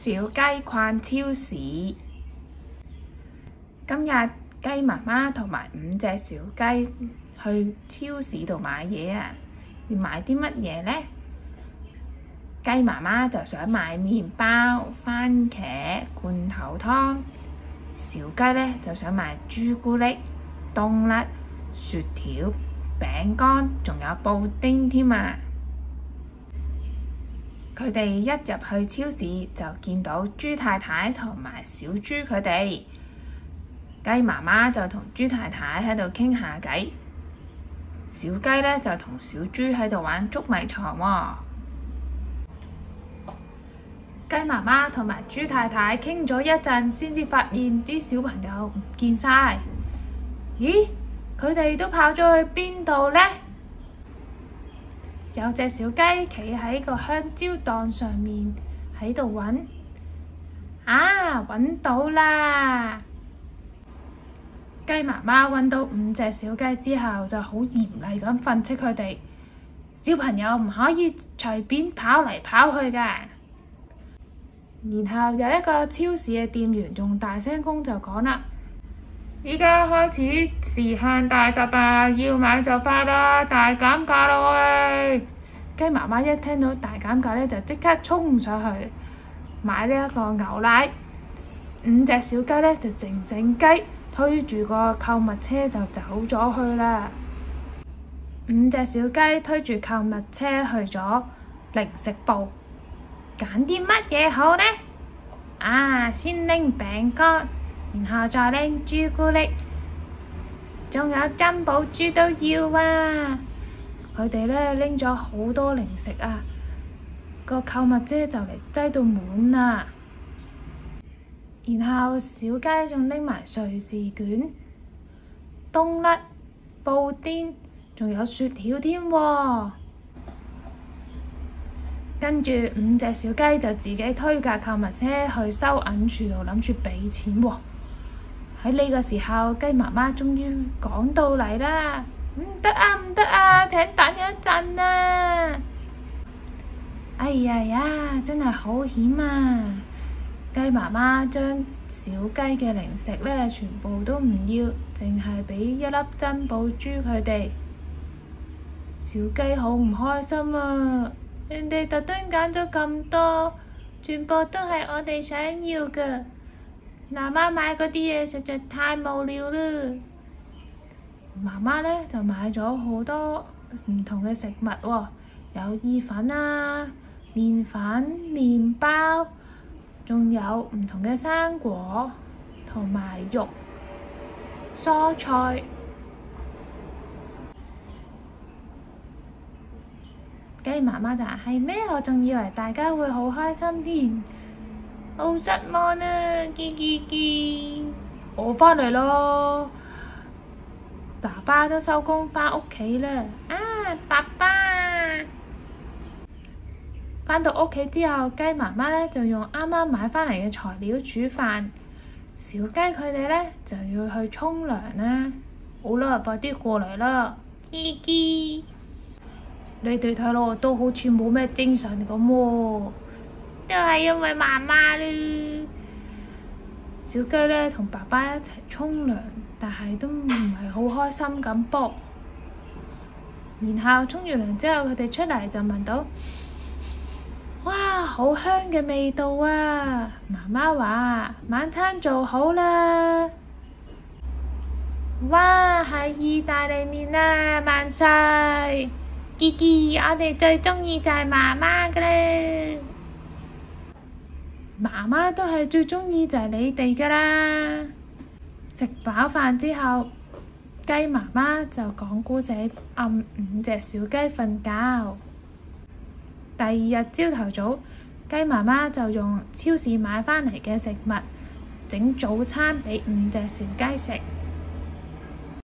小雞逛超市。今日雞媽媽同埋5隻小雞去超市度買嘢啊！要買啲乜嘢呢？雞媽媽就想買麵包、番茄、罐頭湯。小雞呢就想買朱古力、凍甩、雪條、餅乾，仲有布丁添啊！佢哋一入去超市就見到豬太太同埋小豬佢哋，雞媽媽就同豬太太喺度傾下偈，小雞呢就同小豬喺度玩捉迷藏喎。雞媽媽同埋豬太太傾咗一陣，先至發現啲小朋友唔見晒。咦？佢哋都跑咗去邊度呢？有隻小雞企喺個香蕉檔上面喺度揾，揾到啦！雞媽媽揾到5隻小雞之後，就好嚴厲咁訓斥佢哋：小朋友唔可以隨便跑嚟跑去㗎。然後有一個超市嘅店員用大聲公就講啦：而家開始時限大特啊！要買就快啦，大減價啦喂！雞媽媽一聽到大減價呢，就即刻衝上去買呢一個牛奶。5隻小雞呢，就靜靜雞推住個購物車就走咗去啦。5隻小雞推住購物車去咗零食部，揀啲乜嘢好呢？先拎餅乾，然後再拎朱古力，仲有珍寶珠都要啊！佢哋呢拎咗好多零食啊，個購物車就嚟擠到滿啦。然後小雞仲拎埋瑞士卷、凍甩、布丁，仲有雪條添喎。跟住5隻小雞就自己推架購物車去收銀處度，諗住俾錢喎。喺呢個時候，雞媽媽終於趕到嚟啦！唔得啊！請等一陣啊！哎呀，真係好險啊！雞媽媽將小雞嘅零食呢全部都唔要，淨係俾1粒珍寶珠佢哋。小雞好唔開心啊！人哋特登揀咗咁多，全部都係我哋想要嘅。媽媽買嗰啲嘢實在太無聊啦。媽媽呢就買咗好多唔同嘅食物喎，有意粉啊、麵粉、麵包，仲有唔同嘅生果同埋肉、蔬菜。雞媽媽就話：係咩？我仲以為大家會好開心添，好失望啊！我返嚟咯。爸爸都收工返屋企啦。爸爸返到屋企之後，雞媽媽呢就用啱啱買返嚟嘅材料煮飯。小雞佢哋呢就要去沖涼啦。好啦，快啲過嚟啦！你哋睇落都好似冇咩精神咁喎，都係因為媽媽啦。小雞呢同爸爸一齊沖涼，但係都唔係好開心咁噃。然後沖完涼之後，佢哋出嚟就聞到，哇，好香嘅味道啊！媽媽話晚餐做好啦。哇，係意大利麵啊！萬歲！我哋最鍾意就係媽媽㗎啦。媽媽都係最鍾意就係你哋㗎啦。食飽飯之後，雞媽媽就講故仔暗5隻小雞瞓覺。第2日朝頭早，雞媽媽就用超市買返嚟嘅食物整早餐畀5隻小雞食。